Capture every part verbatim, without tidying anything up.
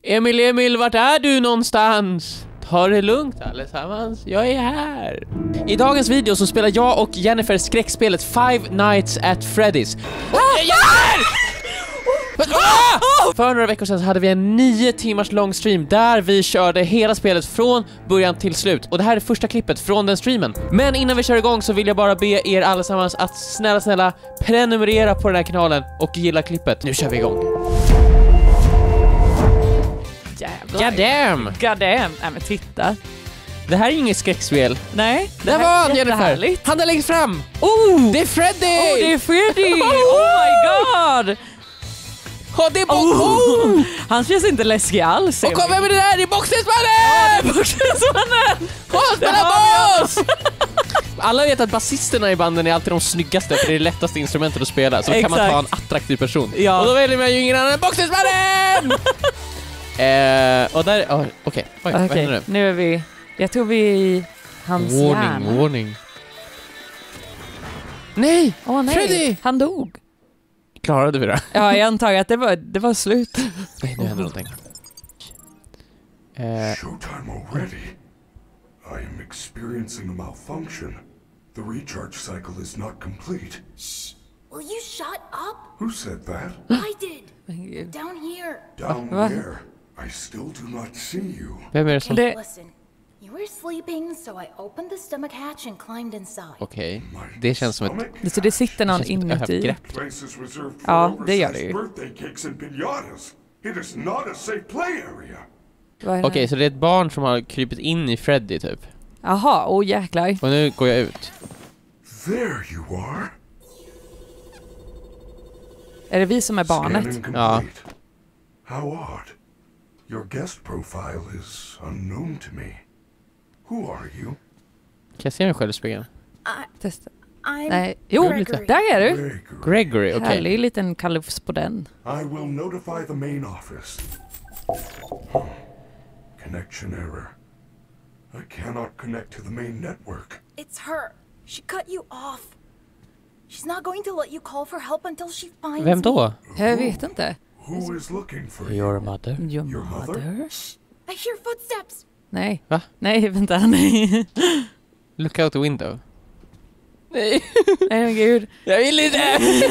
Emil, Emil, vart är du någonstans? Ta det lugnt allesammans, jag är här. I dagens video så spelar jag och Jennifer skräckspelet Five Nights at Freddy's. Ah! Jennifer! Ah! För några veckor sedan så hade vi en nio timmars lång stream där vi körde hela spelet från början till slut. Och det här är första klippet från den streamen. Men innan vi kör igång så vill jag bara be er allesammans att snälla, snälla prenumerera på den här kanalen och gilla klippet. Nu kör vi igång. Jävlar. God damn! God damn. Nej men titta. Det här är inget skräckspel. Nej. Det var han, Jennifer. Han är längst fram. Oh! Det är Freddy! Oh, det är Freddy! Oh my god! Oh, det är bo- oh. Oh. Han känns inte läskig alls. Och kom, vem är det där? Det är Boxningsmannen! Ja, det är Boxningsmannen! Kom, spela boss! Alla vet att basisterna i banden är alltid de snyggaste, för det är det lättaste instrumentet att spela. Så då kan man ta en attraktiv person. Ja. Och då väljer man ju ingen annan än Boxningsmannen! eh, och där... Oh, Okej, okay. okay. okay. nu? nu är vi... Jag tror vi är i hans warning, hjärna. Warning, Nej! Åh oh, nej, Freddy! Han dog. Klarade vi det? Ja, jag antar att det var, det var slut. Nej, nu händer någonting. Uh, Showtime already. I am experiencing a malfunction. The recharge cycle is not complete. Shh! Will you shut up? Who said that? I did. Down here. Down Va? where? I still do not see you. Vem är det som... Det... Listen. You were sleeping, so I opened the stomach hatch and climbed inside. Okej, okay. Det känns som ett... Det, så det sitter någon inuti. Ja, det gör det ju. Okej, okay, så det är ett barn som har krypit in i Freddy typ. Jaha, åh oh, jäklar. Och nu går jag ut. There you are. Är det vi som är barnet? Ja. How odd. Your guest profile is unknown to me. Who are you? Kan jag se mig själv i spegeln? Testa. I'm Nej, jo, Gregory. där är du. Gregory. Gregory, okej. Okay. Härlig liten kalufs på den. I will notify the main office. Connection error. I cannot connect to the main network. It's her. She cut you off. She's not going to let you call for help until she finds Vem då? Jag vet inte. Who is looking for you? Your mother. Your, Your mother? mother? Shh! I hear footsteps. Nej. Va? Nej, vänta, nej. Look out the window. Nej. Nej, men gud. Jag vill inte.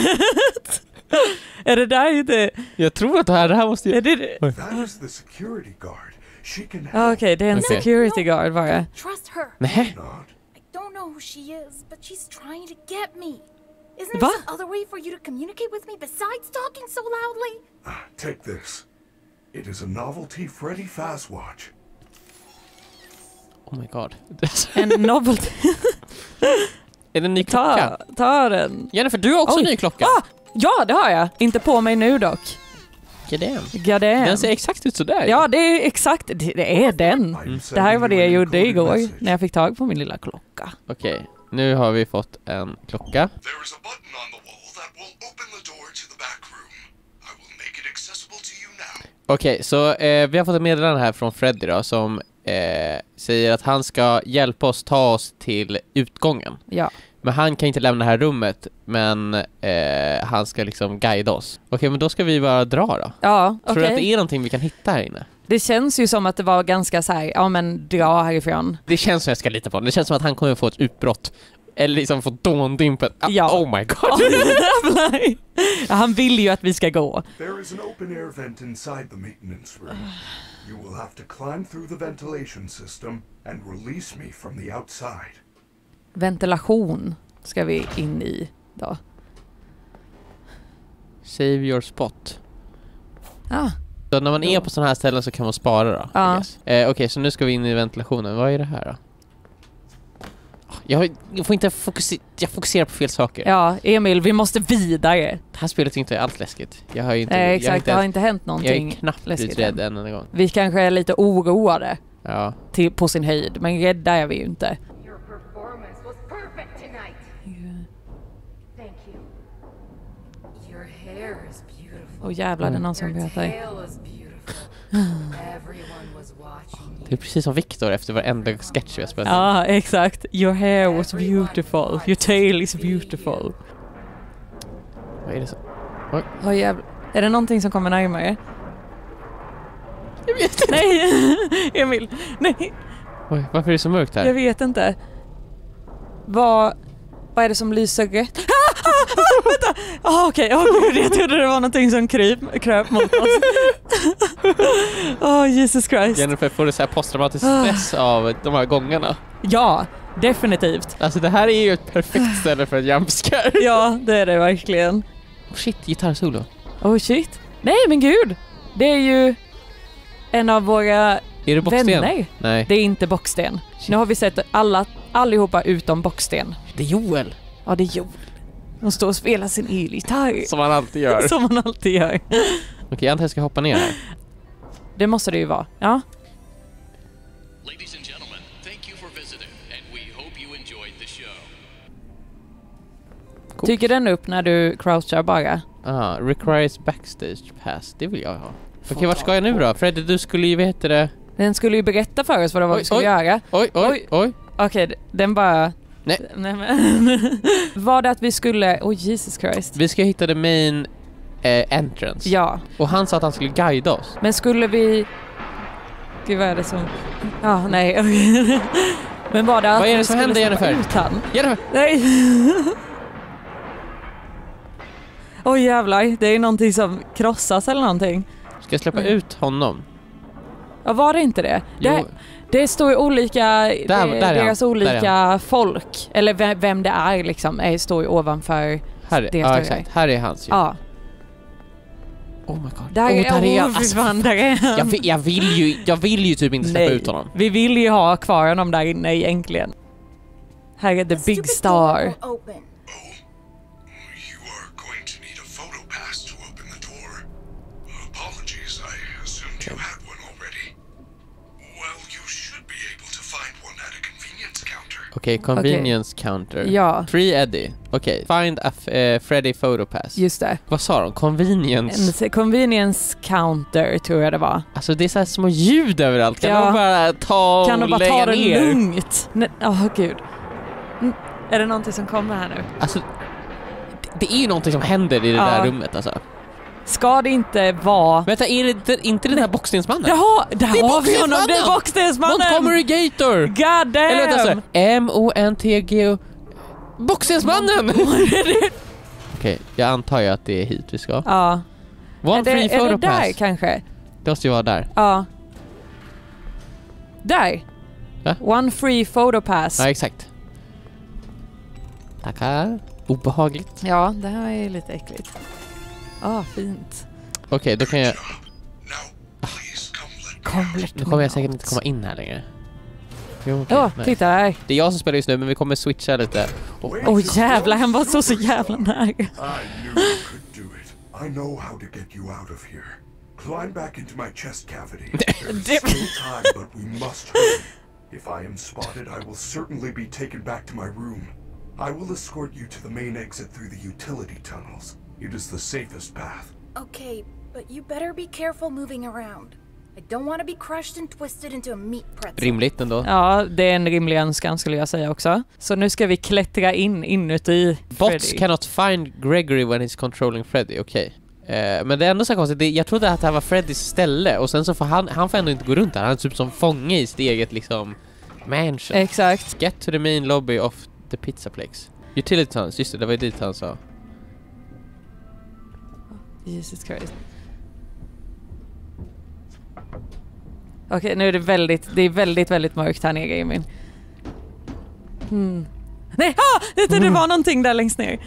Är det där inte? Jag tror att det här, det här måste ju... Är det det? That is the security guard. She can help. Okej, okay, det är en Okay. security guard bara. Trust her. Nej. Not. I don't know who she is, but she's trying to get me. Isn't there Va? some other way for you to communicate with me besides talking so loudly? Ah, take this. It is a novelty Freddy Fazwatch. Oh my god. En novelty. Är det en ny klocka? Ta, ta den. Jennifer, du har också Oj. en ny klocka. Ah, ja, det har jag. Inte på mig nu dock. God damn. God damn. Den ser exakt ut sådär. Ja, det är exakt. Det, det är den. Mm. Det här var det jag gjorde igår när jag fick tag på min lilla klocka. Okej, okay. Nu har vi fått en klocka. There is a button on the wall that will open the door to the back room. I will make it accessible to you now. Okej, okay, så eh, vi har fått ett meddelande här från Freddy då, som eh, säger att han ska hjälpa oss ta oss till utgången. Ja. Men han kan inte lämna det här rummet, men eh, han ska liksom guida oss. Okej, okay, men då ska vi bara dra då. Ja, Tror okej. du att det är någonting vi kan hitta här inne? Det känns ju som att det var ganska så här, ja men dra härifrån. Det känns som jag ska lita på. Det känns som att han kommer få ett utbrott. Eller liksom få dåndimpen. Ah, Ja. Oh my god. Ja, han vill ju att vi ska gå. There is an open air vent inside the maintenance room. You will have to climb through the ventilation system and release me from the outside. Ventilation ska vi in i då. Save your spot. Ja. Så när man är på sådana här ställen så kan man spara då. Ja. Eh, Okej, okay, så nu ska vi in i ventilationen. Vad är det här då? Jag, jag får inte fokusera, jag fokuserar på fel saker. Ja, Emil, vi måste vidare. Det här spelet är inte allt läskigt. Jag har ju inte, Nej, jag exakt, har inte, det har inte hänt jag någonting är knappt läskigt blivit rädd än. en enda gång. Vi kanske är lite oroade Ja. till, på sin höjd, men rädda är vi ju inte. Your performance was perfect tonight. Thank you. Your hair is beautiful. Åh jävlar, det är någon som Your pratar. tail is beautiful. Everyone was watching you. Det är precis som Victor efter varenda sketch vi har spelat. Ja, exakt. Your hair was beautiful. Your tail is beautiful. Vad är det så? Åh jävlar. Är det någonting som kommer närmare? Jag vet inte. Nej, Emil. Nej, Oj, varför är det så mörkt här? jag vet inte. Vad, vad är det som lyser rött? Ah, ah, ah, vänta! Ah, okej, okay. oh, jag trodde det var någonting som kryp, kröp mot oss. Åh, oh, Jesus Christ. Jennifer får det så här posttraumatisk stress av de här gångerna. Ja, definitivt. Alltså det här är ju ett perfekt ställe för en jumpscare. Ja, det är det verkligen. Oh, shit, gitarrsolo. Oh shit. Nej, men gud. Det är ju en av våra Är det Bocksten? vänner. Nej. Det är inte Bocksten. Nu har vi sett alla, allihopa utom Bocksten. Det är Joel. Ja, det är Joel. De står och spelar sin elgitarr. Som han alltid gör. Som man alltid gör. Okej, jag antar jag ska hoppa ner här. Det måste det ju vara. Ja. Ladies and gentlemen, thank you for visiting, and we hope you enjoyed the show. Coolt. Tycker den upp när du crouchar bara? Ah, requires backstage pass. Det vill jag ha. Okej, vart ska jag nu då? Freddy, du skulle ju veta det. Den skulle ju berätta för oss vad det var Oj, vi skulle oj. göra. Oj, oj, oj. oj. Okej, den bara... Nej. Nej men... var det att vi skulle... Oh, Jesus Christ. Vi ska hitta the main eh, entrance. Ja. Och han sa att han skulle guida oss. Men skulle vi... Gud, vad är det som... Ja, nej. Okay. Men var det att Vad är det vi som skulle händer, släppa Jennifer? ut han? Jennifer! Nej. Oj, oh, jävlar. Det är någonting som krossas eller någonting. Ska jag släppa ut honom? Ja, var det inte det? Jo. Det, det står ju olika... Där- det, där är deras han. olika Där är folk. Eller vem, vem det är liksom. Är, står ju ovanför... Här är, Det ja, står exakt. Här är hans ju. Ja. Oh my god. Där, oh, är, där är oh, han. fy Alltså, fan, där är han. jag, vill, jag, vill ju, jag vill ju typ inte släppa Nej, ut honom. vi vill ju ha kvar honom där inne egentligen. Här är the big stupid door star. won't open. You are going to need a photo pass to open the door. Apologies, I assumed you had one already. Well, you should be able to find one at a convenience counter. Okej, convenience counter. Ja. Free Eddie. Okej, find a f- eh, Freddy photo pass. Just det. Vad sa de? Convenience. En convenience counter tror jag det var. Alltså det är så här små ljud överallt. Kan Ja. de bara ta och Kan de bara lägga ta det ner? lugnt? Nej, åh gud. Mm, är det någonting som kommer här nu? Alltså, det, det är ju någonting som händer i det Ja. där rummet alltså. Ska det inte vara... Vänta, är det inte, inte den här boxstensmannen? Jaha, där Det är har vi honom! Det är Boxstensmannen! Boxstensmannen! Montgomery Gator! God damn! Eller vänta så, M O N T G O Boxstensmannen! Okej, jag antar ju att det är hit vi ska. Ja. One Är det, free är det photo där pass. kanske? Det måste ju vara där. Ja. Där. Va? One free photo pass. Ja, exakt. Tackar. Obehagligt. Ja, det här är lite äckligt. Ah, fint. Okej, då kan jag... Now, please come let me Kom, out. let Nu me kommer jag out. säkert inte komma in här längre. Jo, okej, Åh, nej. titta här. Det är jag som spelar just nu, men vi kommer switcha lite. Och, Wait Åh just jävlar, one han var så så second. jävla nära. I knew you could do it. I know how to get you out of here. Climb back into my chest cavity. There is still time, but we must hurry. If I am spotted, I will certainly be taken back to my room. I will escort you to the main exit through the utility tunnels. It is the safest path. Okay, but you better be careful moving around. I don't want to be crushed and twisted into a meat pretzel. rimligt ändå. Ja, det är en rimlig önskan skulle jag säga också. Så nu ska vi klättra in inuti Bots Freddy. cannot find Gregory when he's controlling Freddy, okej. Eh, men det är ändå så konstigt, det, jag trodde att det här var Freddys ställe och sen så får han, han får ändå inte gå runt där, han är typ som fånge i sitt eget liksom mansion. Exakt. Get to the main lobby of the pizzaplex. Utility tunnels, just det, det var ju dit han sa. Jesus Christ. Okej, nu är det väldigt, det är väldigt, väldigt mörkt här nere i min. Hmm. Nej, ah! Det, det var någonting där längst ner.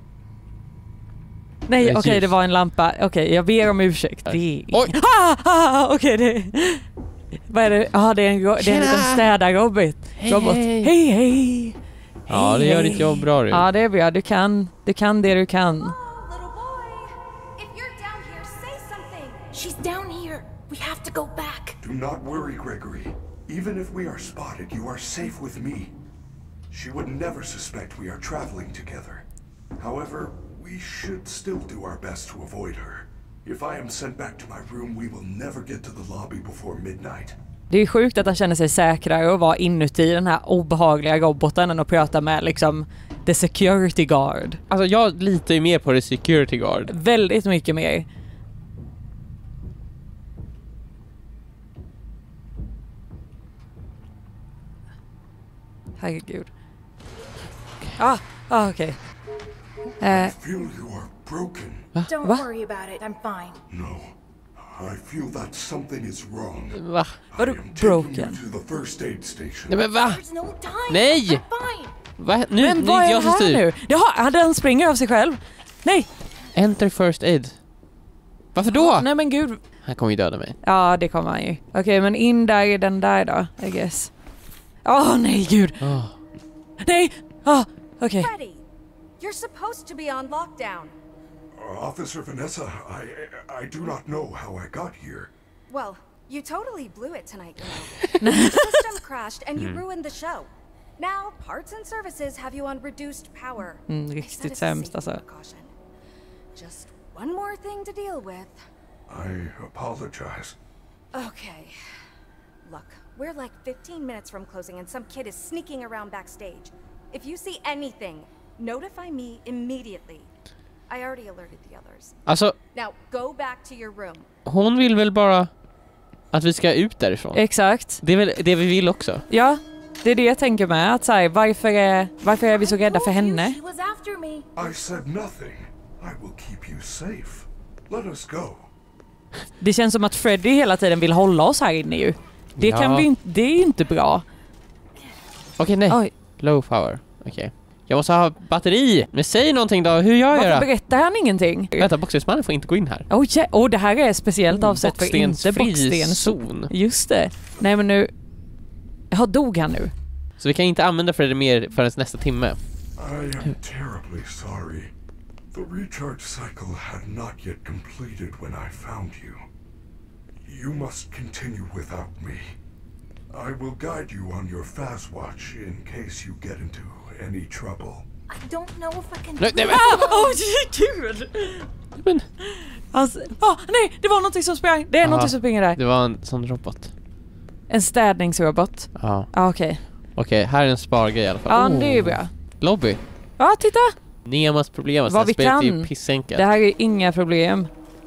Nej, Det är okej, ljus. det var en lampa. Okej, jag ber om ursäkt. Det är... Oj! Ah, ah, okej, det... Vad är det? Ja, ah, det är en, ro- det är en liten Tjena! städarrobot. Hej, Robot. hej. Hej, hej! Ja, det gör ditt jobb bra, du. Ja, det är bra. Du kan, du kan det du kan. Oh, little boy. If you're down here, say something. She's down here. We have to go back. Do not worry, Gregory. Even if we are spotted, you are safe with me. She would never suspect we are traveling together. However, we should still do our best to avoid her. If I am sent back to my room, we will never get to the lobby before midnight. Det är sjukt att han känner sig säkrare att vara inuti den här obehagliga roboten än att prata med liksom the security guard. Alltså jag litar ju mer på the security guard. Väldigt mycket mer. herregud. Ah, ah okej. Okay. Eh, I feel you are broken. Don't Va? worry about it. I'm fine. No. I feel that something is wrong. Va? Vadå I am taking broken? you to the first aid station. Nej men va? There's no time. Nej! I'm fine. Va? Nu, Men nu vad är jag det som här styr. nu? Jaha, den springer av sig själv. Nej! Enter first aid. Varför då? Nej men gud. Han kommer ju döda mig. Ja, det kommer han ju. Okej, okay, men in där i den där då, I guess. Åh, oh, nej gud. Oh. Nej! Ah, oh, okej. Okay. Freddy, you're supposed to be on lockdown. Uh, Officer Vanessa, I I do not know how I got here. Well, you totally blew it tonight, you know. The system crashed and you ruined the show. Now, parts and services have you on reduced power. Mm, I said riktigt it's a sämst safety alltså. precaution. Just one more thing to deal with. I apologize. Okay. Look, we're like fifteen minutes from closing and some kid is sneaking around backstage. If you see anything, notify me immediately. I already alerted the others. Alltså, Now, go back to your room. hon vill väl bara att vi ska ut därifrån. Exakt. Det är väl det vi vill också. Ja, det är det jag tänker med. Att säga, varför, är, varför är vi så rädda för henne? She was after me. I said nothing. I will keep you safe. Let us go. Det känns som att Freddy hela tiden vill hålla oss här inne ju. Det, Ja. kan vi inte, det är inte bra. Okej, nej. Oj. Low power. Okej. Jag måste ha batteri. Men säg någonting då. Hur gör jag Varför då? berättar han ingenting? Vänta, boxningsmannen får inte gå in här. Oh, ja. oh, det här är speciellt avsett för inte Bockstensfri bocksten. zon. Just det. Nej men nu... Ja, dog han nu? Så vi kan inte använda Freddy mer förrän nästa timme. I am terribly sorry. The recharge cycle had not yet completed when I found you. You must continue without me. I will guide you on your fast watch in case you get into any trouble. I don't know if I can Nej, nej, men, Åh, gud! men, Alltså, oh, nej, det var någonting som sprang. Det är Aha. någonting som springer där. det var en sån robot. En städningsrobot. Ja. Ah, okej. Okej, här är en spargrej i alla fall. Ja, Oh. det är ju bra. Lobby. Ja, titta! Nemas problem. Vad Vad vi spelet är kan. ju pissenkelt. Det här är inga problem.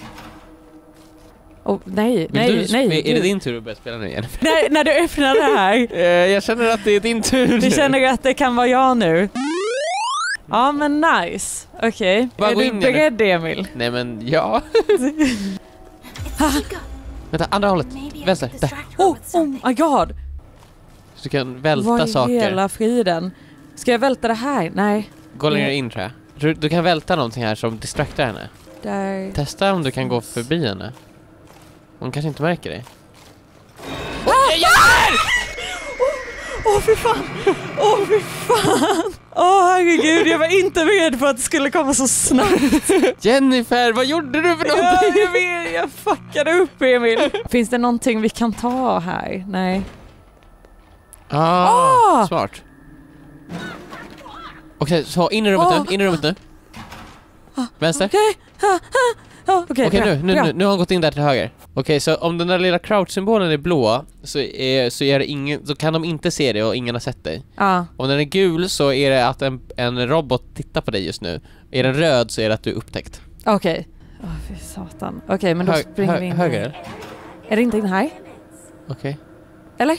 Oh, nej, Vill nej, du, nej. Är det gud. din tur att börja spela nu igen? Nej, när du öppnar det här. Eh, jag känner att det är din tur. Du känner att det kan vara jag nu. Ja, men nice. Okej. Bara Är gå du in igen. beredd, Emil? Nej men ja. Chica. Vänta, andra hållet. Maybe I Vänster, could där. distract her Oh, with oh something. my god. Så du kan välta Vad i saker. hela friden? Ska jag välta det här? Nej. Gå längre in tror jag. Du, du kan välta någonting här som distraktar henne. Där. Testa om du kan gå förbi henne. Hon kanske inte märker dig. Åh, oh, fy fan! Åh, oh, fy fan! Åh, oh, herregud, jag var inte beredd på att det skulle komma så snabbt. Jennifer, vad gjorde du för Ja, någonting? jag vet, jag fuckade upp, Emil. Finns det någonting vi kan ta här? Nej. Ah, Ah! smart. Okej, så in i rummet Ah. nu, in i rummet nu. Vänster. Okej. Okay. Ah, okej, Okej, bra, nu, nu, bra. nu, nu har han gått in där till höger. Okej, så om den där lilla crouch-symbolen är blå så, är, så, är det ingen, så kan de inte se det och ingen har sett dig. Ja. Om den är gul så är det att en, en robot tittar på dig just nu. Är den röd så är det att du är upptäckt. Okej. Åh, fy satan. Okej, men då Hö, springer hö, vi in. höger här. eller? Är det inte in här? Okej. Eller?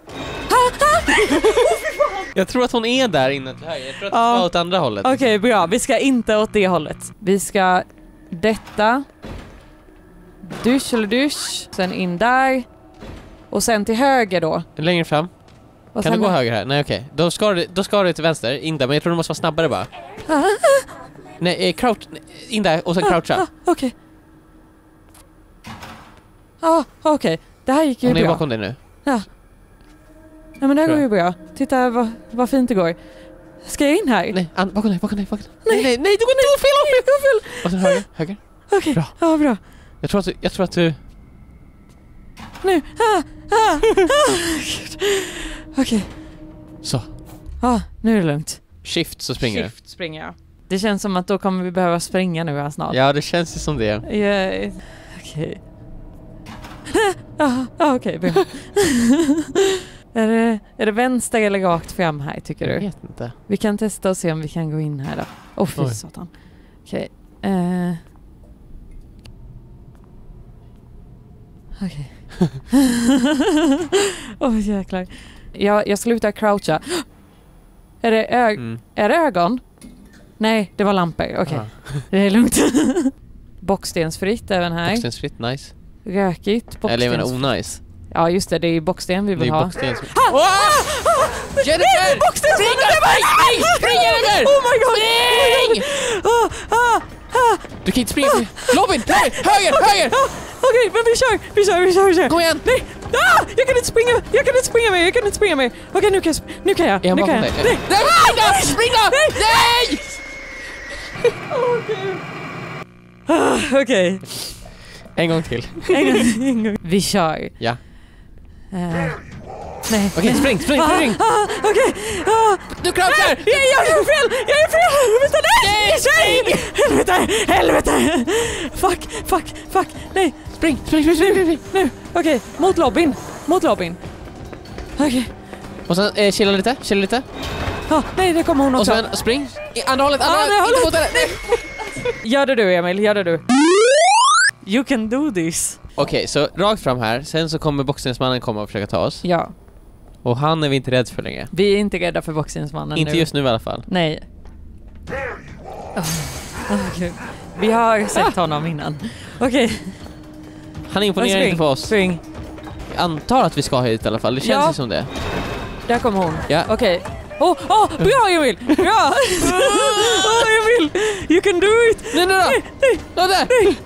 Jag tror att hon är där inne till höger. Jag tror att Ja. hon ska åt andra hållet. Okej, bra. Vi ska inte åt det hållet. Vi ska detta. Dusch eller dusch. Sen in där. Och sen till höger då. Längre fram. Och Kan sen du gå höger här? Nej, okej. Då ska du, då ska du till vänster, in där. Men jag tror du måste vara snabbare bara. Nej, eh, crouch. nej, In där och sen croucha. Ah, okej. Ja, ah, okej. Det här gick ju Hon är bra. bakom dig nu. Ja. Nej, men det Tror går jag. ju bra. Titta vad, vad fint det går. Ska jag in här? Nej, an, bakom dig, bakom dig, bakom dig. Nej, nej, nej, du går inte fel, fel, fel. Och sen höger, höger. Okej, Bra. ja bra. Jag tror att du, jag tror att du... Nu. Ah, ah, ah. Gud. Okej. Så. Ah, nu är det lugnt. Shift så springer du. Shift springer jag. Det känns som att då kommer vi behöva springa nu här snart. Ja, det känns ju som det. Ja, okej. Ja, ah, okej, bra. är, det, är det vänster eller rakt fram här, tycker Jag du? vet inte. Vi kan testa och se om vi kan gå in här då. Åh, oh, fy Oj. satan. Okej. Eh. Okej. Åh, jäklar. Jag, jag slutar croucha. Är det, ö- Mm. är det ögon? Nej, det var lampor. Okej, okay. Ah. Det är lugnt. Bockstensfritt även här. Bockstensfritt, nice. Rökigt. Bockstens... Eller jag menar onajs. Ja, just det. Det är ju bocksten vi vill Det är ha. bockstensfritt. Ah! Ah! Jennifer! Bocksten! Spring, spring, spring, Jennifer! Oh my god! Spring! Ah, ah, ah. Du kan inte springa. Robin, höger, höger, höger! Ah, Okej, men vi kör, vi kör, vi kör, vi kör. Kom igen! Nej! Ah, jag kan inte springa, jag kan inte springa mer, jag kan inte springa mer. Okej, nu kan jag, sp- nu kan jag. Är han nu kan bakom jag. dig? Nej! Nej, spring då! Spring då! Nej! Ah, Okej. En gång till. En gång, en gång. Vi kör. Ja. Eh, nej. Okej, spring, spring, spring! Ah, ah, Okej. Ah. Du crouchar! Jag, jag gör fel! Jag gör fel! Vänta, nej! Nej! Helvete! Helvete! Fuck, fuck, fuck. Nej. Spring, spring, spring, spring, spring. Nu. Okej, mot lobbyn. Mot lobbyn. Okej. Och sen eh, chilla lite, chilla lite. Ah, nej, det kommer hon Och också. sen spring. I andra hållet, andra Ah, det hållet. hållet. Inte mot henne. Gör det du, Emil. Gör det du. You can do this. Okej, så rakt fram här. Sen så kommer boxningsmannen komma och försöka ta oss. Ja. Och han är vi inte rädd för längre. Vi är inte rädda för boxningsmannen Inte nu. just nu i alla fall. Nej. Oh. Oh, Gud. Vi har sett honom innan. Okej. Han imponerar Spring, inte på oss. Spring. Jag antar att vi ska hit i alla fall. Det känns Ja. ju som det. Där kommer hon. Ja. Okej. Åh, oh, oh, bra Emil! Bra! Åh oh, Emil! You can do it! Nej, nej, Nej, nej! nej, Ja, där! nej.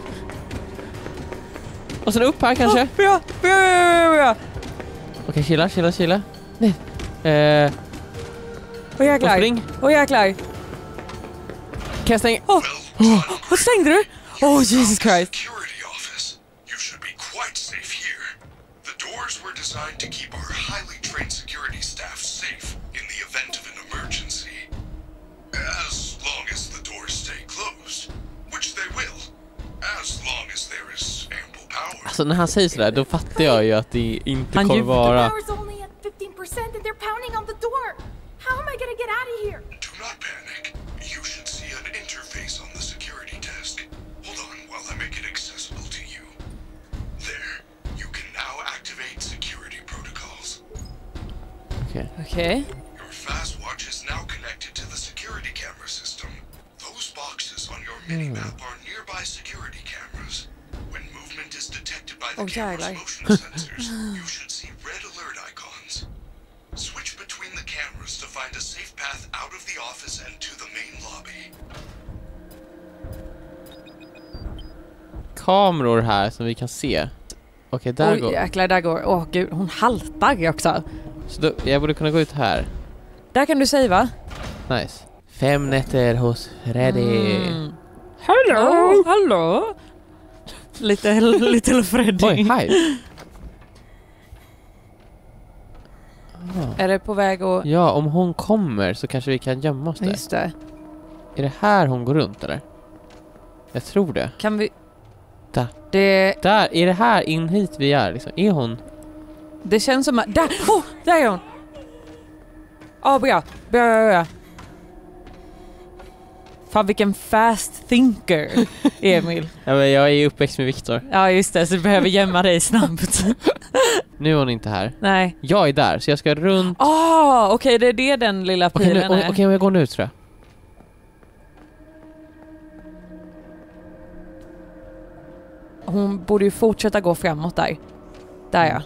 Och sen upp här kanske. Oh, bra, bra, bra, bra. Okej, chilla, chilla, chilla. Nej. Eh, Åh jäklar. och spring. Åh jäklar. Kan jag stänga? Åh, oh, vad stängde du? Oh Jesus Christ. Security office. You should be quite safe here. The doors were designed to keep our highly trained security staff safe in the event of an emergency. As long as the doors stay closed, which they will. As long as there is ample power. Alltså när han säger sådär, då fattar jag ju att det inte Han kommer ju- vara... Power's only at fifteen percent and they're pounding on the door. How am I gonna get out of here? Do not panic. You should see an interface on the security desk. Hold on while I make it accessible to you. There. You can now activate security protocols. Okej. Okej. Your fast watch is now connected to the security camera system. Those boxes on your minimap are nearby security cameras. When movement is detected by the Oh, camera's jävlar. motion sensors, you should see red alert icons. Switch between the cameras to find a safe path out of the office and to the main lobby. Kameror här som vi kan se. Okej, där Oj går... jäklar, där går. Åh gud, hon haltar också. Så då, jag borde kunna gå ut här. Där kan du säga. Nice. Fem nätter hos Freddy. Mm. Hello, hallå. Lite Little Freddy. Oj, hej. Är det på väg att... Ja, om hon kommer så kanske vi kan gömma oss där. Just det. Är det här hon går runt eller? Jag tror det. Kan vi... Där. Det, Där, är det här in hit vi är liksom? Är hon? det känns som att... Där! Oh, där är hon! Ja, oh, bra. Bra, bra, bra. Fan, vilken fast thinker, Emil. Ja, men jag är ju uppväxt med Viktor. Ja, just det. Så du behöver gömma dig snabbt. Nu är hon inte här. Nej. Jag är där, så jag ska runt. Ah, okej. Okay, det är det den lilla Okej, nu, pilen är. okej, jag går nu tror jag. Hon borde ju fortsätta gå framåt där. Där ja.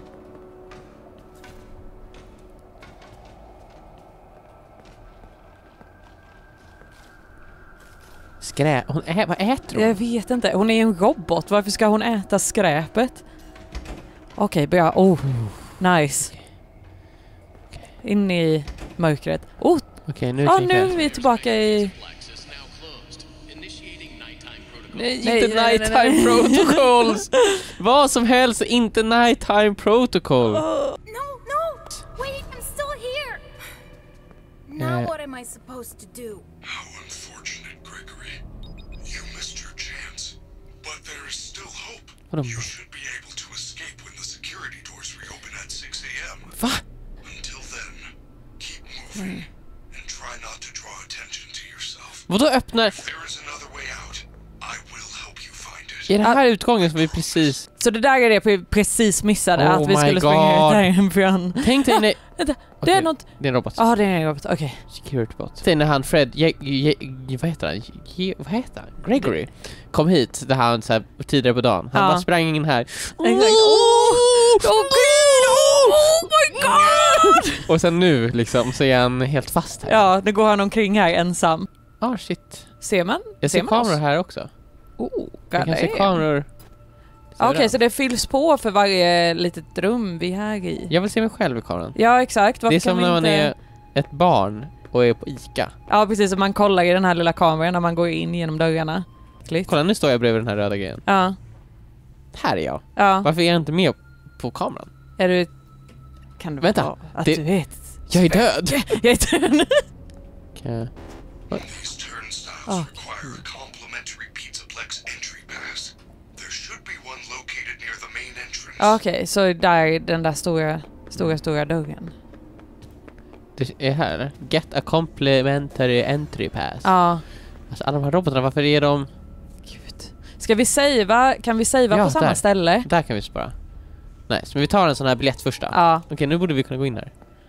Skräp. Hon ä, vad äter hon? Jag vet inte. Hon är ju en robot. Varför ska hon äta skräpet? Okej, bra. Oh, nice. In i mörkret. Oh, Okej, nu ja, kikar nu jag. är vi tillbaka i... Access now closed. Initiating nighttime protocol. Nej, Nej, inte nej, nej, nighttime nej. protocols. Vad som helst, inte nighttime protocol. No, no! Wait, I'm still here! Now Uh, what am I supposed to do? How unfortunate, Gregory. You missed your chance. But there is still hope. What a You m- should be able to escape when the security doors reopen at six a.m. Va? Until then, keep moving and try not to draw attention to yourself. Vadå öppnar? If there is another way out, I will help you find it. Är det här utgången som vi precis... Så det där är det vi precis missade, Oh att vi my skulle springa God. ut härifrån. Tänk dig när... Vänta, det Okej, är något... Det är en robot. Ja, ah, det är en robot, okej. Security bot. Tänk när han Fred... Je, je, je, vad heter han? Je, vad heter han? Gregory. Kom hit, där han så här, tidigare på dagen. Han Ja. bara sprang in här. Exakt. Åh, oh, oh my God! Och sen nu liksom så är han helt fast här. Ja, nu går han omkring här ensam. Ah shit. Ser man? Jag ser man kameror oss? här också. Oh, Jag God kan se damn. kameror. Ah, Okej, okay, så det fylls på för varje litet rum vi är här i. Jag vill se mig själv i kameran. Ja, exakt. Varför Det är som kan vi när man inte... är ett barn och är på Ica. Ja, precis. Så man kollar i den här lilla kameran när man går in genom dörrarna. Klick. Kolla, nu står jag bredvid den här röda grejen. Ja. Här är jag. Ja. Varför är jag inte med på kameran? Är du... Kan du Vänta, vara att det- du vet? Jag är död. Jag är död. Okay. These turnstiles Oh. require a complimentary Pizzaplex entry pass. There should be one located near the main entrance. Ja, Okej, så där den där stora, stora, stora dörren. Det är här, eller? Get a complimentary entry pass. Ja. Alltså alla de här robotarna, varför är de... Gud. Ska vi savea? Kan vi savea Ja, på samma där. ställe? Där kan vi spara. Nice, men vi tar en sån här biljett först då. Ja. Okej, nu borde vi kunna gå in här.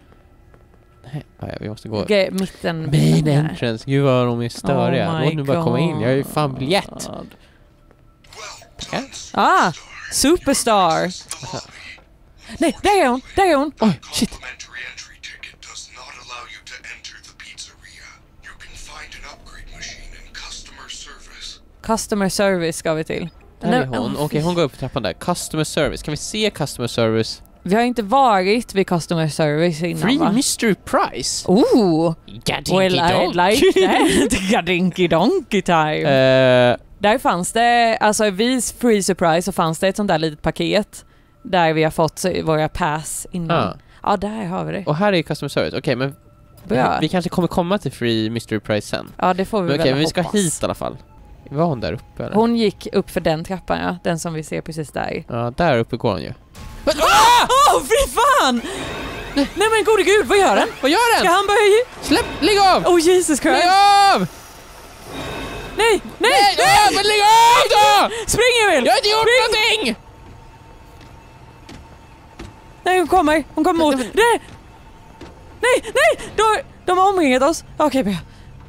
Nej, ja, vi måste gå... Okej, mitten. Main där. entrance, gud vad de är störiga. Oh my Låt nu bara komma in, jag har ju fan God. biljett. Well Tackar. done, Ah, superstar. the lobby. Nej, där är hon, där är hon. Oj, shit. Complimentary entry ticket does not allow you to enter the pizzeria. You can find an upgrade machine in customer service. Customer service ska vi till. Där är Nej, hon. åh, Okej, fy. hon går upp i trappan där. Customer service. Kan vi se customer service? Vi har inte varit vid customer service innan, Free va? mystery price. Ooh, Gadinky well I donk. like that. Gadinky donkey time. Eh, Där fanns det, alltså vid Free Surprise så fanns det ett sånt där litet paket där vi har fått våra pass innan. Ah. Ja, där har vi det. och här är customer service. Okej, men Bra. vi kanske kommer komma till free mystery price sen. Ja, det får vi Men väl okej, men vi ska hoppas. hit i alla fall. Var hon där uppe eller? Hon gick upp för den trappan, ja. Den som vi ser precis där. Ja, där uppe går hon ju. Åh, oh, fy fan! Nej. Nej men gode gud, vad gör den? Vad gör Ska den? han börja... Släpp! Lägg av! Oh Jesus Lägg Christ! av! Nej, nej, Nej, nej! nej, men lägg av då! Spring Emil! Jag har inte gjort Spring! någonting! Nej, hon kommer. Hon kommer mot. Nej! Nej, nej! De, de har omringat oss. Okej, bra.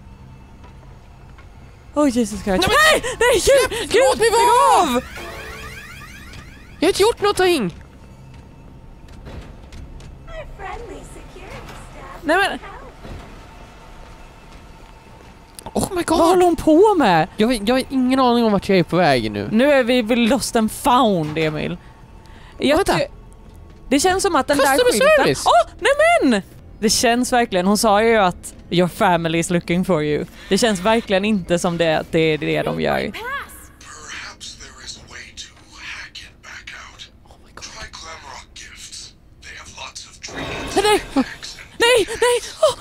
Oh Jesus Christ. Nej, men- Nej, nej, gud! Släpp! Gud, Låt mig lägg vara! av! Jag har inte gjort någonting! Nej men, Oh my vad god! håller hon på med? Jag, har- jag har ingen aning om vart jag är på väg nu. Nu är vi vid Lost and Found, Emil. Jag Vänta. ty- Det känns som att den Customer där skylten... service. Åh, nej men! Det känns verkligen, hon sa ju att your family is looking for you. Det känns verkligen inte som det, att det är det de gör. Perhaps there is a way to hack it back out. Oh my god. Try Glamrock gifts. They have lots of trinkets, Nej, nej, packs, and nej, nej! Åh,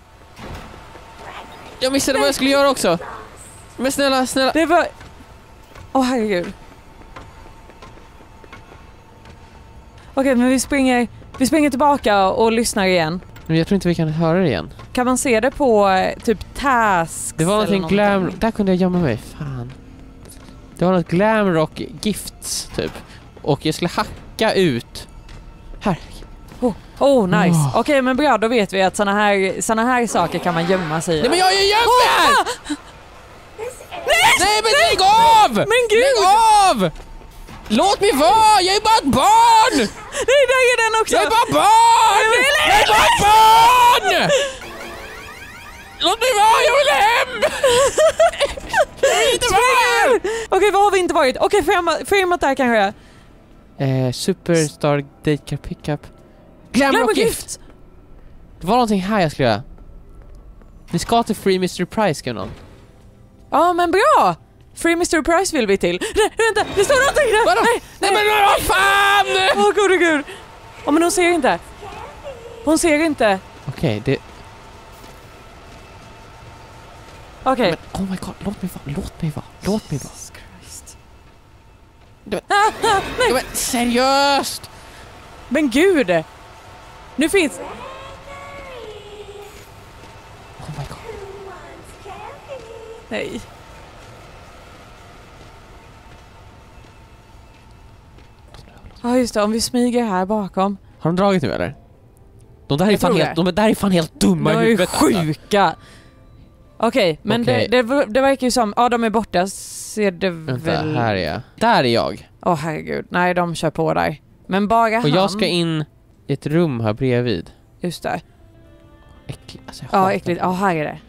Jag missade vad jag skulle göra också. Men snälla, snälla. det var... Åh herregud. Okej, men vi springer, vi springer tillbaka och lyssnar igen. Men jag tror inte vi kan höra det igen. Kan man se det på eh, typ tasks? Det var eller någonting glam... Där kunde jag gömma mig. Fan. Det var något glamrock gifts typ. Och jag skulle hacka ut. Här. Oh, oh nice. Oh. Okej, men bra, då vet vi att såna här, såna här saker kan man gömma sig i. Nej men jag är ju gömd här! Nej! Nej men lägg av! Men gud! Lägg av! Låt mig vara! Jag är bara ett barn! Nej, där är den också! Jag är bara barn! Jag är bara ett barn! Låt mig vara! Jag vill hem! Jag vill inte vara här! Okej, vad har vi inte varit? Okej, firmat, firmat där kanske. Eh, Superstar Daycare Pickup. Glamrock Glamrock gift! gift! Det var någonting här jag skulle göra. Vi ska till Free mystery Prize, ska någon. Ja, men bra! Free mystery Prize vill vi till. Nej, vänta, det står någonting där! Vadå? Nej, Nej men vad fan! Åh, gode gud! Ja, men hon ser inte. Hon ser inte. Okej, det... Okej. Men, oh my god, låt mig vara, låt mig vara, låt mig vara. Ah, ah, nej. Ja, men seriöst! Men gud! Nu finns... Oh my god. Nej. Ja just det, om vi smyger här bakom. Har de dragit nu eller? De där är Jag fan tror helt, det. de där är fan helt dumma De i är ju huvudet. sjuka. Okej, men Okej. Det, det, det verkar ju som... Ja, de är borta. Ser det Vänta, väl... här är jag. Där är jag. Åh herregud. Nej, de kör på där. Men bara Och han... jag ska in i ett rum här bredvid. Just det. Äckligt. Alltså, jag Ja, hatar äckligt. det. Ja, här är det.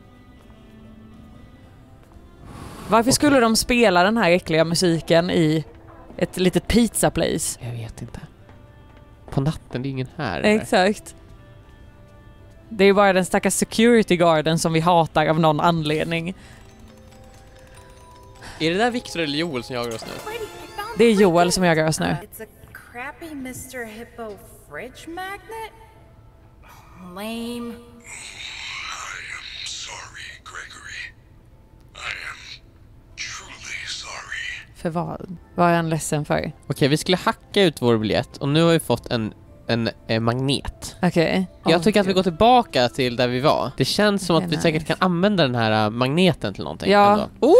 Varför skulle de spela den här äckliga musiken i ett litet pizza place? Jag vet inte. På natten, det är ingen här. eller? Exakt. Det är bara den stackars security guarden som vi hatar av någon anledning. Är det där Victor eller Joel som jagar oss nu? Freddy, I found Det är the Joel fridge. som jagar oss nu. It's a crappy Mister Hippo fridge magnet? Lame. I am sorry, Gregory. I am truly sorry. För vad? Vad är han ledsen för? Okej, vi skulle hacka ut vår biljett och nu har vi fått en, en, en magnet. Okej. Jag Åh, tycker att vi gud. går tillbaka till där vi var. Det känns som Okej, att vi nice. säkert kan använda den här äh, magneten till någonting. Ja. ändå. Oh!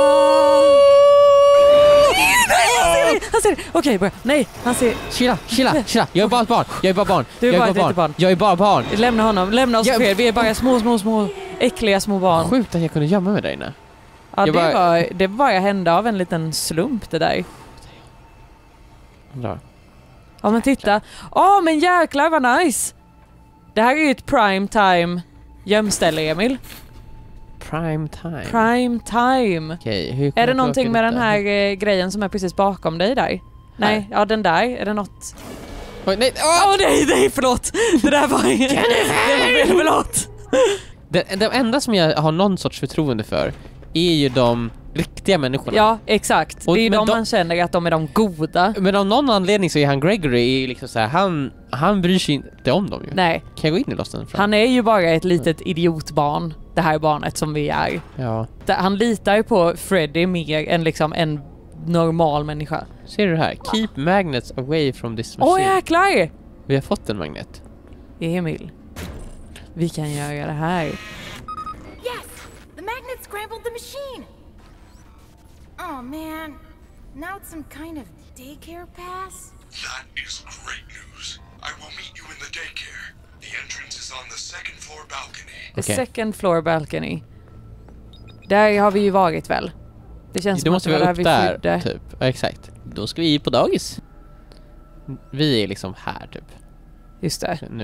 Han ser det! Okej, bra. Nej, han ser... Chilla, chilla, chilla. Jag är bara ett barn. Jag är bara barn. Du är jag bara ett litet barn. Jag är bara barn. Lämna honom, lämna oss Jag- fred. Vi är bara små, små, små äckliga små barn. Sjukt att jag kunde gömma mig där inne. Ja, Jag det, bara- var, det bara hände av en liten slump det där. Undrar. Ja, men titta. Åh, men jäklar vad nice! Det här är ju ett prime time gömställe, Emil. Prime time. Prime time. Okej, hur Är kommer det jag någonting åka med dit den då? här eh, grejen som är precis bakom dig där? Nej, ja den där. Är det något? Oj, nej. Åh Åh! nej, nej, förlåt! Det där var... Det var fel, förlåt! Det, det enda som jag har någon sorts förtroende för är ju de riktiga människorna. Ja, exakt. Och- det är men de de- man känner att de är de goda. Men av någon anledning så är han Gregory liksom så här, han, han bryr sig inte om dem ju. Nej, Kan jag gå in i lossen? Fram? han är ju bara ett litet idiotbarn. Det här barnet som vi är. Ja. Där han litar ju på Freddy mer än liksom en normal människa. Ser du det här? Keep magnets away from this Åh machine. jäklar! Vi har fått en magnet. Emil, vi kan göra det här. Yes! The magnet scrambled the machine! Oh man, now it's some kind of daycare pass? That is great news. I will meet you in the daycare. The entrance is on the second floor balcony. The Okej. second floor balcony. Där har vi ju varit väl? Det känns Det som måste att det vara var upp där vi där, flydde. typ. Ja, exakt. Då ska vi på dagis. Vi är liksom här, typ. Just det. Nu.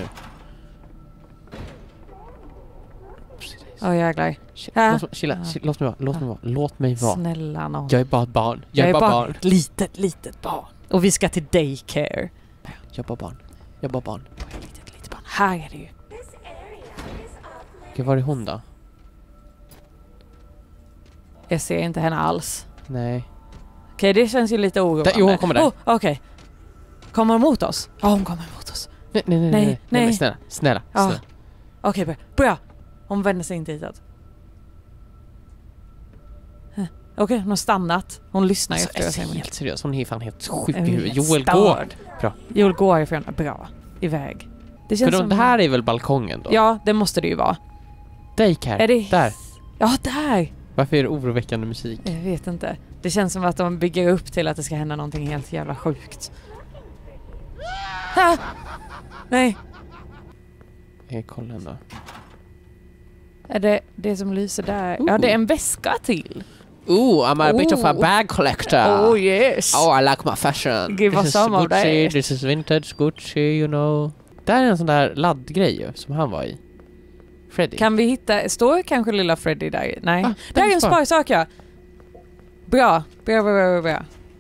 Åh jäklar. Chilla, Äh. låt, chilla, chilla, låt mig vara, låt mig vara, låt mig vara. Snälla nån. Jag är bara ett barn. Jag, är bara barn. ett litet, litet barn. Och vi ska till daycare. Jag är bara barn. Jag är bara barn. Litet, litet barn. Här är det ju. Okej, var är hon då? Jag ser inte henne alls. Nej. Okej, det känns ju lite oroande. Där- jo, hon kommer där. Oh, okej. Kommer hon mot oss? Ja, hon kommer mot oss. Nej, nej, nej, Nej, nej, nej, nej. snälla, snälla, Ja. snälla. Okej, bra. bra. Hon vänder sig inte hitåt. Huh. Okej, hon har stannat. Hon lyssnar Alltså, efter vad jag säger. helt seriös, hon är fan helt sjuk i Är huvudet. helt Joel, gå! störd. Bra. Joel går ifrån. Bra. Iväg. Det För känns då, som... det här är väl balkongen då? Ja, det måste det ju vara. Daycare, Är det... där. Ja, där! Varför är det oroväckande musik? Jag vet inte. Det känns som att de bygger upp till att det ska hända någonting helt jävla sjukt. Ah! Nej. Jag kollar ändå. Är det det som lyser där? Ja, det är en väska till. Ooh, I'm a bit of a Ooh. bag collector. Oh yes. Oh, I like my fashion. Give us this is some of Gucci, that. this is vintage Gucci, you know. Där är en sån där laddgrej ju, som han var i. Freddy. Kan vi hitta... Står kanske lilla Freddy där? Nej. Ah, där är en spar. sparsak, ja. Bra. Bra, bra, bra, bra.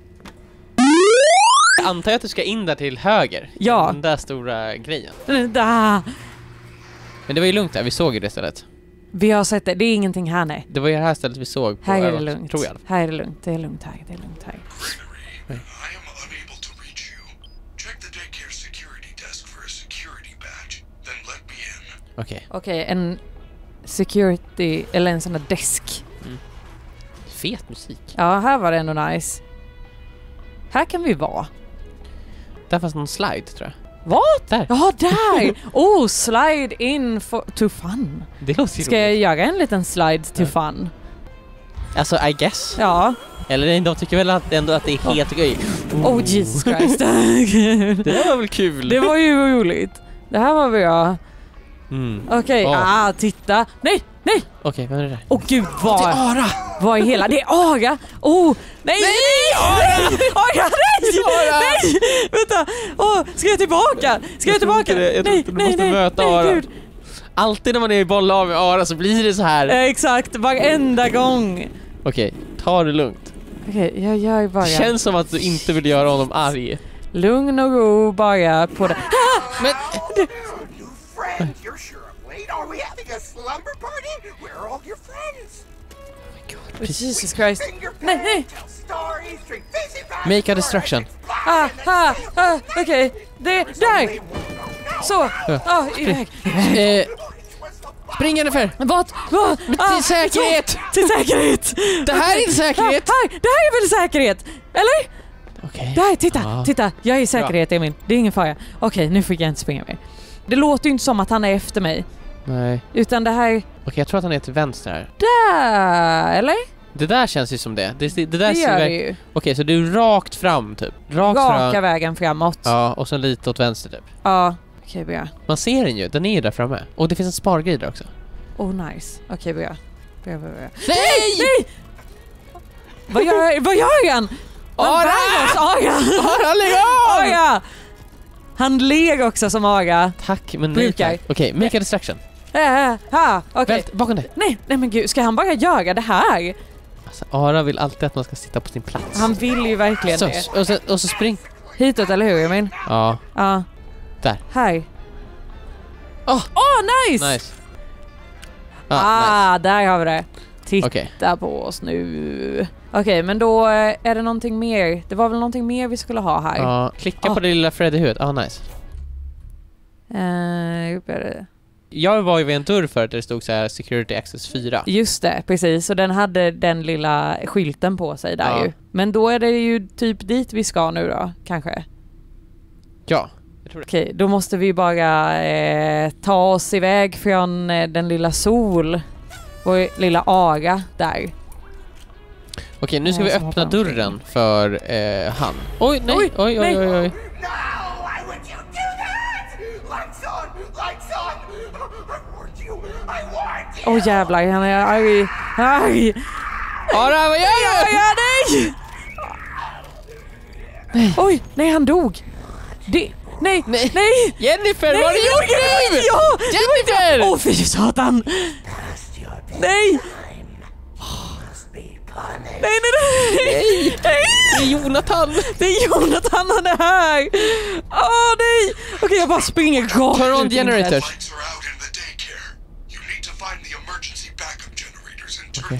Jag antar att du ska in där till höger. Ja. Den där stora grejen. Da. Men det var ju lugnt där, vi såg ju det stället. Vi har sett det. Det är ingenting här, nej. Det var ju det här stället vi såg på Här är det ögat, lugnt. tror jag. Här är det lugnt. Det är lugnt här. Det är lugnt här. Gregory, I am unable to reach you. Check the daycare security desk for a security badge, then let me in. Okej. Okej, en security... Eller en sån där desk. Fet musik. Ja, här var det ändå nice. Här kan vi vara. Där fanns någon slide, tror jag. Vad? Där. Ja, där! Oh, slide in for, to fun. Det låter ju Ska jag roligt. göra en liten slide to Ja. fun? Alltså, I guess. Ja, Eller de tycker väl att, ändå att det är helt okej. Oh Jesus Christ. Det där var väl kul. Det var ju roligt. Det här var bra. Mm. Okej, okay, oh. ah, titta. Nej, nej. Okej, okay, vad är det där? Åh oh, gud, vad? Det är Ara. Vad är hela? Det är Ara. Oh, nej. Nej, Ara. Ara, nej. Ara. Nej. Vänta. Åh, oh, ska jag tillbaka? Ska jag, jag tillbaka? Det. Jag nej, du nej, måste nej, möta nej, Ara. Gud. Alltid när man är i bollag med Ara så blir det så här. Eh, exakt, varenda gång. Okej, okay, ta det lugnt. Okej, okay, jag gör bara... Det känns som att du inte vill göra honom arg. Lugn och ro bara på det. Ah! Men... Jesus Christ. Nej, nej. Make a distraction. Ah, ah, ah, okej. Okay. Det, där. Så. Ja, ah, iväg. Eh, spring Jennifer. Vad? Vad? Ah, till säkerhet. Så, till säkerhet. Det här är inte säkerhet. Ah, här, det här är väl säkerhet? Eller? Okej. Okay. Där, titta, ah. titta. Jag är i säkerhet, Emil. Det är ingen fara. Okej, okay, nu fick jag inte springa mer. Det låter ju inte som att han är efter mig. Nej. Utan det här... Okej, okay, jag tror att han är till vänster här. Där, eller? Det där känns ju som det. Det, det, det, där det gör det ju. Okej, okay, så du är rakt fram typ. Rakt Raka fram. vägen framåt. Ja, och så lite åt vänster typ. Ja, okej, okay, bra. Man ser den ju, den är ju där framme. Och det finns en spargrej där också. Oh, nice. Okej, okay, bra. Bra, bra, bra. Nej! Nej! Vad gör, vad gör han? Ara! Ara! Ara, lägg av! Ara! Han ler också som Ara. Tack, men brukar. Okej, okay, make a distraction. Äh, ha, okej. Okay. Bakom dig. Nej, nej men gud, ska han bara göra det här? Alltså, Ara vill alltid att man ska sitta på sin plats. Han vill ju verkligen så, det. Och så, och så spring. Hitåt, eller hur, Emil? Ja. Ja. Där. Här. Åh, oh. oh, nice! Nice. Ah, ah nice. Där har vi det. Titta okay. på oss nu. Okej, okay, men då är det någonting mer. Det var väl någonting mer vi skulle ha här. Ja, klicka oh. på det lilla Freddy-huvudet. Ah, nice. Uh, upp är det. Jag var ju vid en dörr för att det stod så här Security Access fyra. Just det, precis. Och den hade den lilla skylten på sig där ja. ju. Men då är det ju typ dit vi ska nu då, kanske. Ja, jag tror det. Okej, då måste vi bara eh, ta oss iväg från eh, den lilla Sol och lilla Ara där. Okej, nu ska vi öppna dörren för eh, han. Oj, nej, oj, oj, oj, oj, oj. Åh oh, jävlar, han är arg. Arg! Ara, vad gör du? Ja, nej! Nej! Oj, nej, han dog. Det, nej, nej, nej! Jennifer, nej, vad har du gjort nu? Ja, Jennifer! Åh, oh, fy satan! Nej! Nej, nej, nej! Nej! Det är Jonathan! Det är Jonathan, han är här! Åh, oh, nej! Okej, okay, jag bara springer rakt. Turn on generators. Okej,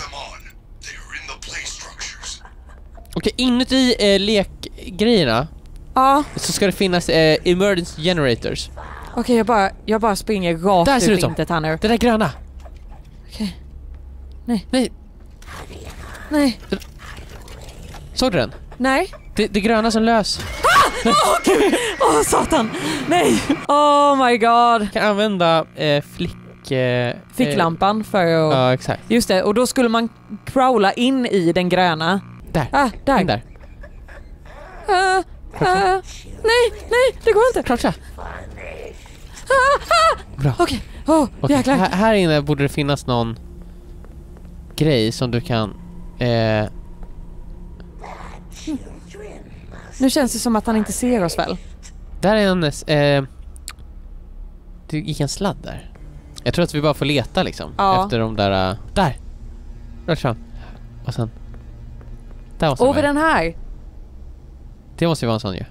okay, inuti eh, lekgrejerna ja. så ska det finnas eh, emergency generators. Okej, okay, jag, bara, jag bara springer rakt där ser ut ut som. Intet här nu. Det där gröna. Okej. Okay. Nej. Nej. Nej. Såg du den? Nej. Det, det gröna som lös. Åh, oh, gud! Åh, oh, satan! Nej! Oh my god! Jag kan använda eh, flick... Eh, Ficklampan för att... Ja, exakt. Just det, och då skulle man crawla in i den gröna. Där. Ah, där. In där. Uh, uh, nej, nej, det går inte. Croucha. Ah, ah. Bra. Okej, okay. oh, okay. jäklar. Här, här inne borde det finnas någon grej som du kan... Eh... Mm. Nu känns det som att han inte ser oss väl? Där är en... Eh... Det gick en sladd där. Jag tror att vi bara får leta liksom. Ja. Efter de där... Uh... Där! Rört fram. Och sen... Där måste Och vid den här. Det måste ju vara en sån ju.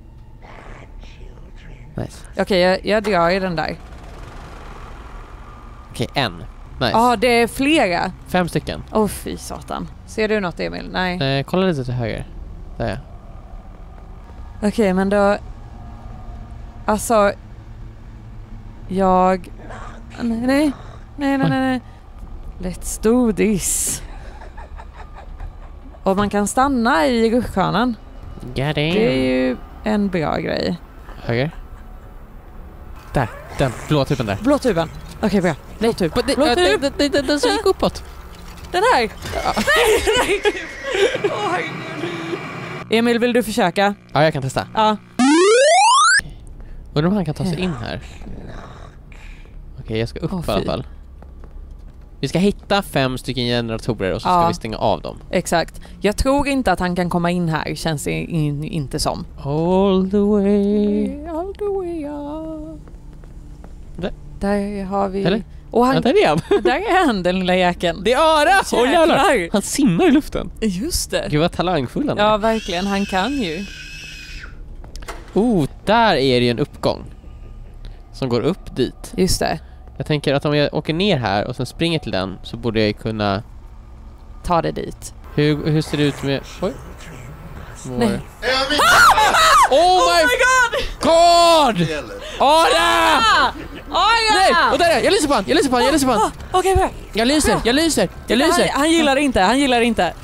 Nice. Okej, okay, jag, jag drar i den där. Okej, okay, en. Nice. Ja, det är flera. Fem stycken. Åh, oh, fy satan. Ser du något, Emil? Nej. Eh, kolla lite till höger. Där är. Okej, okay, men då... Alltså... Jag... Nej, nej, nej, nej, nej. Let's do this. Och man kan stanna i rutschkanan. Det är ju en bra grej. Höger. Där, den blå tuben där. Blå tuben. Okej, okay, bra. Blå tub. Blå tub. Den som gick uppåt. Den här? Ja. Nej, nej. Åh, Emil, vill du försöka? Ja, jag kan testa. Ja. Undrar om han kan ta sig in här. Okej, jag ska upp Åh, i alla fy. fall. Vi ska hitta fem stycken generatorer och så Ja. ska vi stänga av dem. Exakt. Jag tror inte att han kan komma in här, känns det in, inte som. All the way, all the way up. Där, Där har vi... Eller? Och han... ja, där är han. Där är han, den lilla jäkeln. Det är Ara! Åh, jävlar. Jäklar. Han simmar i luften. Just det. Gud vad talangfull han är. Ja, verkligen. Han kan ju. Oh, där är det ju en uppgång. Som går upp dit. Just det. Jag tänker att om jag åker ner här och sen springer till den så borde jag ju kunna... Ta det dit. Hur, hur ser det ut med... Oj. Vår... Nej. Oh my god! God! Ara! Oj, Nej! Och där är jag! Jag lyser på han! Jag lyser på han! Jag lyser på han! Okej, bra. Jag lyser! Jag lyser! Jag Han, lyser! han gillar inte, han gillar inte.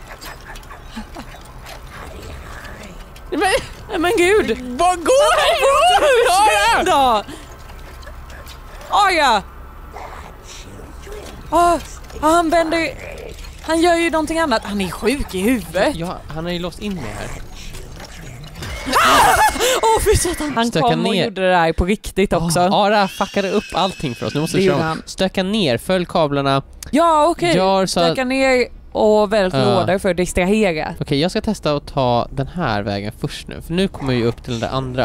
Men, Nej, men gud. vad går det? Då. Oj, ja. Åh, han vänder... Han gör ju någonting annat. Han är sjuk i huvudet. Ja, han har ju låst in mig här. Åh, fy satan. Han Stöka kom och ner. gjorde det där på riktigt också. Oh, Ara fuckade upp allting för oss. Nu måste Det vi gjorde köra. han. Stöka ner, följ kablarna. Ja, okej. Gör så att- Stöka ner och välj Ja. lådor för att distrahera. Okej, jag ska testa att ta den här vägen först nu. För nu kommer vi upp till den där andra.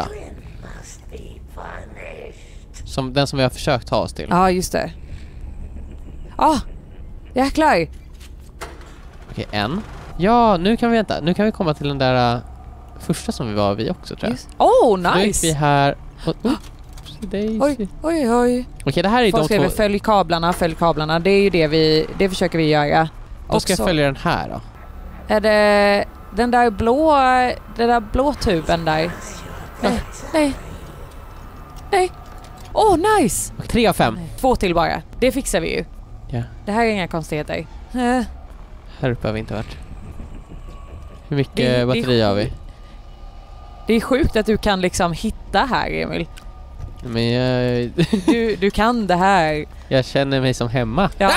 Som, den som vi har försökt ta oss till. Ja, just det. Ah, jäklar. Okej, en. Ja, nu kan vi vänta. Nu kan vi komma till den där uh, första som vi var vid också, tror jag. Just. Oh, Då gick nice. vi här. Och, oh, Daisy. Oj, oj, oj. Okej, det här är Folk de skriver två. följ kablarna, följ kablarna. Det är ju det vi, det försöker vi göra. Då ska jag Också- följa den här då. Är det den där blå, den där blå tuben där? Nej, nej. Nej. Åh, oh, nice. Och tre av fem. Två till bara. Det fixar vi ju. Ja, Det här är inga konstigheter. Eh, här uppe har vi inte varit. Hur mycket Det- det- batteri har vi? Det är sjukt att du kan liksom hitta här, Emil. Men jag, Du, du kan det här. jag känner mig som hemma. Ja.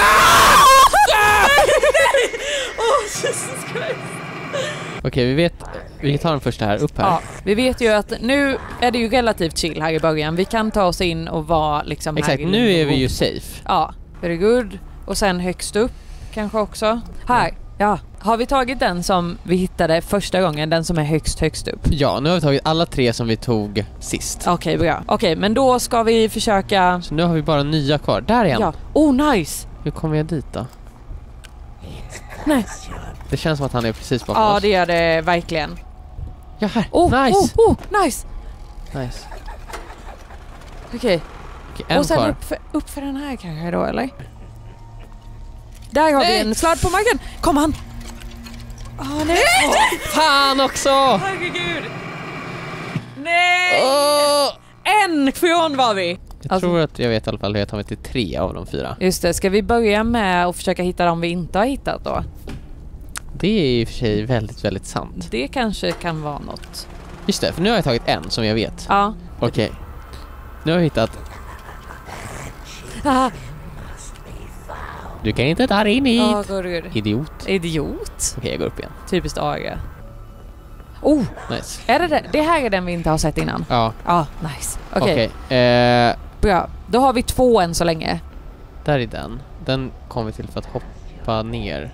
Okej, vi vet. Vi tar den första här, upp här. Ja, vi vet ju att nu är det ju relativt chill här i början. Vi kan ta oss in och vara liksom här Exakt, i nu lugn och är vi ro. ju safe. Ja, very good. Och sen högst upp kanske också. Här, ja. Har vi tagit den som vi hittade första gången? Den som är högst, högst upp? Ja, nu har vi tagit alla tre som vi tog sist. Okej, bra. Okej, men då ska vi försöka... Så nu har vi bara nya kvar. Där är en. Ja. Oh, nice! Hur kommer jag dit då? Nej. Det känns som att han är precis bakom Ja, oss. det gör det verkligen. Ja, här. Oh, nice. oh, oh, nice! Nice. Okej. Okej, en Och sen kvar. upp för, upp för den här kanske då, eller? Där har Nej. vi en sladd på marken. Kom han! Åh, nej! Åh, Fan också! herregud! Nej! Åh! En från var vi! Jag Alltså- tror att jag vet i alla fall hur jag tar mig till tre av de fyra. Just det, ska vi börja med att försöka hitta dem vi inte har hittat då? Det är i och för sig väldigt, väldigt sant. Det kanske kan vara något. Just det, för nu har jag tagit en som jag vet. Ja. Okej. Nu har jag hittat... Ah, Du kan inte ta dig in hit. oh, god, god. Idiot. Idiot. Okej, jag går upp igen. Typiskt Aga. Oh, Nice. är det det? Det här är den vi inte har sett innan. Ja, Ja, nice. Okej, okej. Eh, bra. Då har vi två än så länge. där är den. Den kom vi till för att hoppa ner.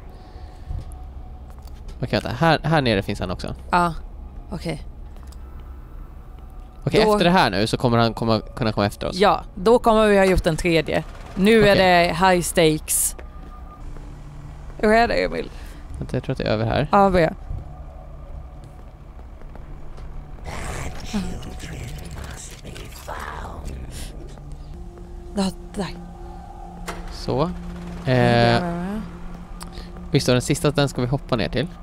Okej, vänta. Här, här nere finns han också. Ja, okej. Okej, Då- efter det här nu så kommer han komma, kunna komma efter oss. Ja, då kommer vi ha gjort en tredje. Nu är Okej. det high stakes. Hur är det, Emil? Vänta, jag tror att det är över här. Ja, bra. Ja, där. Så. Eh, visst, och den sista, den ska vi hoppa ner till.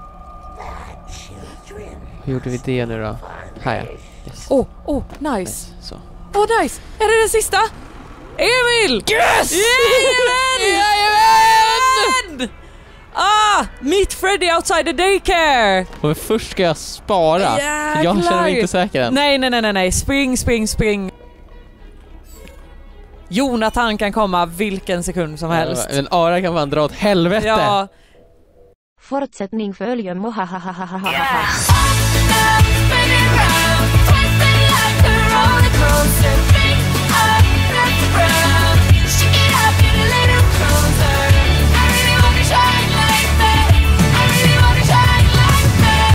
Hur gjorde vi det nu då? Här ja. Yes. Oh, oh, nice. Så. Oh, nice. Är det den sista? Emil! Yes! Jajamän! Jajamän! Ah, meet Freddy outside the daycare. Men först ska jag spara. Jäklar. Jag känner mig inte säker än. Nej, nej, nej, nej, nej. Spring, spring, spring. Jonathan kan komma vilken sekund som helst. Men Ara kan man dra åt helvete. Ja, Fortsättning följer. Mohahahahaha.